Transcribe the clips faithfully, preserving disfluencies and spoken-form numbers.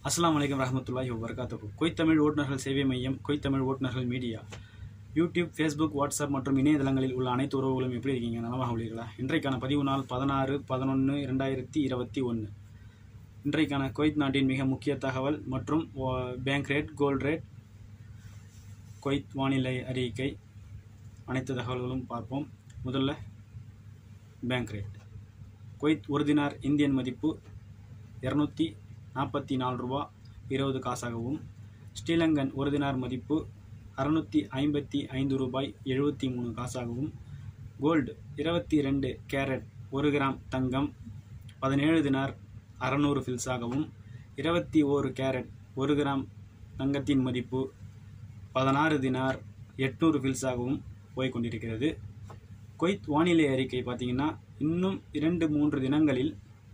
அஸ்ஸலாமு அலைக்கும் வரஹ்மத்துல்லாஹி வபரகாத்துஹு. குவைத் தமிழ் ஓட்டுநர்கள் சேவை மையம், குவைத் தமிழ் ஓட்டுநர்கள் மீடியா, யூடியூப், ஃபேஸ்புக், வாட்ஸ்அப் மற்றும் இணையதளங்களில் உள்ள அனைத்து உறவுகளும் எப்படி இருக்கீங்க? நலமாக உள்ளீர்களா? இன்றைக்கான பதிவு நாள் பதினாறு பதினொன்று இரண்டாயிரத்தி இருபத்தி ஒன்று. இன்றைக்கான குவைத் நாட்டின் மிக முக்கிய தகவல் மற்றும் bank rate, gold rate, Kuwait வானிலை அறிக்கை, அனைத்து தகவல்களும் பார்ப்போம். முதல்ல பேங்க் ரேட். குவைத் ஒரு தினார் இந்தியன் மதிப்பு இரநூத்தி நாற்பத்தி நாலு ரூபா இருபது காசாகவும், ஸ்ரீலங்கன் ஒரு தினார் மதிப்பு அறுநூற்றி ஐம்பத்தி ஐந்து ரூபாய் எழுபத்தி மூணு காசாகவும், கோல்டு இருபத்தி ரெண்டு கேரட் ஒரு கிராம் தங்கம் பதினேழு தினார் அறநூறு ஃபில்ஸாகவும், இருபத்தி ஓரு கேரட் ஒரு கிராம் தங்கத்தின் மதிப்பு பதினாறு தினார் எட்நூறு ஃபில்ஸாகவும் போய்கொண்டிருக்கிறது. குவைத் வானிலை அறிக்கை பார்த்திங்கன்னா, இன்னும் இரண்டு மூன்று தினங்களில்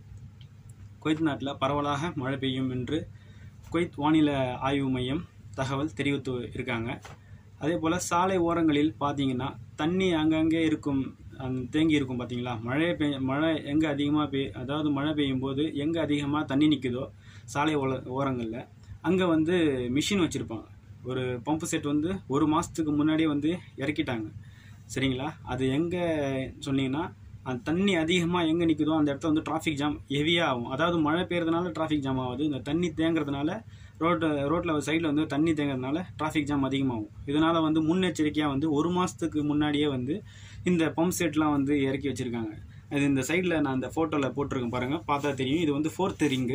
குவைத் நாட்டில் பரவலாக மழை பெய்யும் என்று குவைத் வானிலை ஆய்வு மையம் தகவல் தெரிவித்து இருக்காங்க. அதே போல் சாலை ஓரங்களில் பார்த்தீங்கன்னா தண்ணி அங்கங்கே இருக்கும், தேங்கி இருக்கும். பார்த்தீங்களா, மழை பெய் மழை எங்கே அதிகமாக பெய் அதாவது மழை பெய்யும் போது எங்கே அதிகமாக தண்ணி நிற்குதோ சாலை ஓர ஓரங்களில் அங்கே வந்து மிஷின் வச்சுருப்பாங்க. ஒரு பம்பு செட் வந்து ஒரு மாதத்துக்கு முன்னாடியே வந்து இறக்கிட்டாங்க. சரிங்களா, அது எங்கே சொன்னீங்கன்னா, அந்த தண்ணி அதிகமாக எங்கே நிற்குதோ அந்த இடத்துல வந்து டிராஃபிக் ஜாம் ஹெவியாக ஆகும். அதாவது மழை பெய்யறதுனால டிராஃபிக் ஜாம் ஆகுது. இந்த தண்ணி தேங்கிறதுனால ரோட்டு ரோட்டில் சைடில் வந்து தண்ணி தேங்கிறதுனால டிராஃபிக் ஜாம் அதிகமாகும். இதனால் வந்து முன்னெச்சரிக்கையாக வந்து ஒரு மாதத்துக்கு முன்னாடியே வந்து இந்த பம்ப் செட்லாம் வந்து இறக்கி வச்சுருக்காங்க. அது இந்த சைடில் நான் இந்த ஃபோட்டோவில் போட்டிருக்கேன் பாருங்கள், பார்த்தா தெரியும். இது வந்து ஃபோர்த்து ரிங்கு.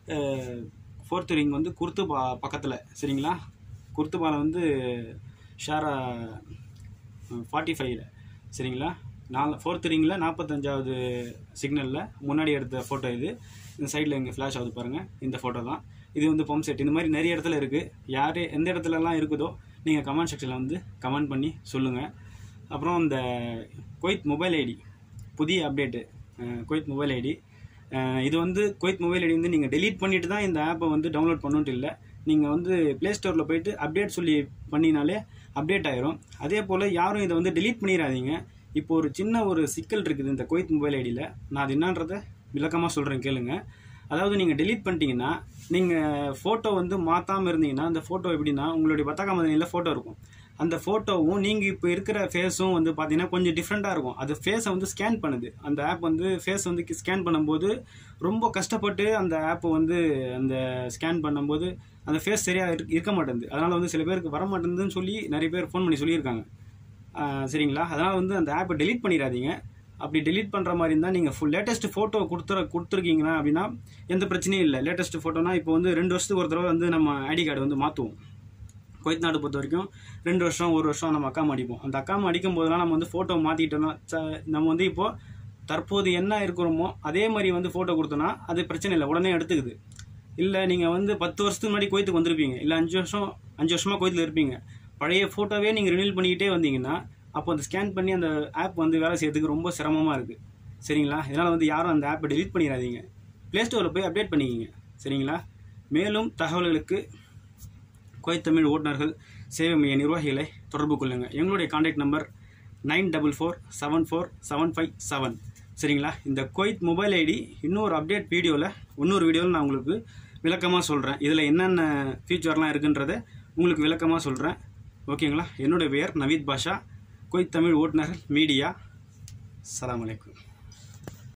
ஃபோர்த்து ரிங் வந்து குர்துபா பக்கத்தில். சரிங்களா, குர்துபாவில் வந்து ஷாரா ஃபார்ட்டி ஃபைவ்ல. சரிங்களா, நாலு ஃபோர்த் ரிங்கில் நாற்பத்தஞ்சாவது சிக்னலில் முன்னாடி எடுத்த ஃபோட்டோ இது. இந்த சைடில் இங்கே ஃப்ளாஷ் ஆகுது பாருங்கள், இந்த ஃபோட்டோ தான். இது வந்து பம்ப் செட். இந்த மாதிரி நிறைய இடத்துல இருக்குது. யார் எந்த இடத்துலலாம் இருக்குதோ நீங்கள் கமெண்ட் செக்ஷனில் வந்து கமெண்ட் பண்ணி சொல்லுங்கள். அப்புறம் இந்த குவைத் மொபைல் ஐடி புதிய அப்டேட்டு, குவைத் மொபைல் ஐடி. இது வந்து குவைத் மொபைல் ஐடி வந்து நீங்கள் டெலீட் பண்ணிவிட்டு தான் இந்த ஆப்பை வந்து டவுன்லோட் பண்ணணுன்ட்டு இல்லை. நீங்கள் வந்து ப்ளே ஸ்டோரில் போய்ட்டு அப்டேட் சொல்லி பண்ணினாலே அப்டேட் ஆகிரும். அதே போல் யாரும் இதை வந்து டெலீட் பண்ணிடாதீங்க. இப்போ ஒரு சின்ன ஒரு சிக்கல் இருக்குது இந்த குவைத் மொபைல் ஐடியில். நான் அது என்னன்றதை விளக்கமாக சொல்கிறேன், கேளுங்க. அதாவது நீங்கள் டெலீட் பண்ணிட்டீங்கன்னா, நீங்கள் ஃபோட்டோ வந்து மாற்றாமல் இருந்தீங்கன்னா, அந்த ஃபோட்டோ எப்படின்னா, உங்களுடைய பத்தாக்கா மதனியில் ஃபோட்டோ இருக்கும். அந்த ஃபோட்டோவும் நீங்கள் இப்போ இருக்கிற ஃபேஸும் வந்து பார்த்தீங்கன்னா கொஞ்சம் டிஃப்ரெண்ட்டாக இருக்கும். அது ஃபேஸை வந்து ஸ்கேன் பண்ணுது. அந்த ஆப் வந்து ஃபேஸ் வந்து ஸ்கேன் பண்ணும்போது ரொம்ப கஷ்டப்பட்டு அந்த ஆப்பை வந்து அந்த ஸ்கேன் பண்ணும்போது அந்த ஃபேஸ் சரியாக இருக்க மாட்டேங்குது. அதனால் வந்து சில பேருக்கு வர மாட்டேங்குதுன்னு சொல்லி நிறைய பேர் ஃபோன் பண்ணி சொல்லியிருக்காங்க. சரிங்களா, அதனால் வந்து அந்த ஆப்பை டெலீட் பண்ணிடாதீங்க. அப்படி டெலீட் பண்ணுற மாதிரி இருந்தால் நீங்கள் ஃபுல் லேட்டஸ்ட் ஃபோட்டோ கொடுத்துற கொடுத்துருக்கீங்கன்னா அப்படின்னா எந்த பிரச்சனையும் இல்லை. லேட்டஸ்ட் ஃபோட்டோனா இப்போ வந்து ரெண்டு வருஷத்துக்கு ஒரு தடவை வந்து நம்ம ஐடி கார்டு வந்து மாற்றுவோம். குவைத் நாடு பொறுத்த வரைக்கும் ரெண்டு வருஷம் ஒரு வருஷம் நம்ம அக்காம அடிப்போம். அந்த அக்காம அடிக்கும் போதெல்லாம் நம்ம வந்து ஃபோட்டோ மாற்றிட்டோம்னா நம்ம வந்து இப்போது தற்போது என்ன இருக்கிறோமோ அதே மாதிரி வந்து ஃபோட்டோ கொடுத்தோன்னா அது பிரச்சனை இல்லை, உடனே எடுத்துக்குது. இல்லை நீங்கள் வந்து பத்து வருஷத்துக்கு முன்னாடி குவைத்துக்கு வந்திருப்பீங்க, இல்லை அஞ்சு வருஷம் அஞ்சு வருஷமாக குவைத்தில் இருப்பீங்க. பழைய ஃபோட்டோவே நீங்கள் ரினியூல் பண்ணிக்கிட்டே வந்தீங்கன்னா அப்போ அந்த ஸ்கேன் பண்ணி அந்த ஆப் வந்து வேலை செய்யறதுக்கு ரொம்ப சிரமமாக இருக்குது. சரிங்களா, இதனால் வந்து யாரும் அந்த ஆப்பை டெலீட் பண்ணிடாதீங்க. ப்ளே ஸ்டோரில் போய் அப்டேட் பண்ணிக்கிங்க. சரிங்களா, மேலும் தகவல்களுக்கு குவைத் தமிழ் ஓட்டுநர்கள் சேவை மைய நிர்வாகிகளை தொடர்பு கொள்ளுங்கள். எங்களுடைய contact number nine double four seven four seven five seven. சரிங்களா, இந்த குவைத் மொபைல் ஐடி இன்னொரு அப்டேட் வீடியோவில் இன்னொரு வீடியோவில் நான் உங்களுக்கு விளக்கமாக சொல்கிறேன். இதில் என்னென்ன ஃபீச்சர்லாம் இருக்குன்றதை உங்களுக்கு விளக்கமாக சொல்கிறேன். ஓகேங்களா, என்னுடைய பெயர் நவீத் பாஷா, குவைத் தமிழ் ஓட்டுநர்கள் மீடியா. அஸ்ஸலாமு அலைக்கும்.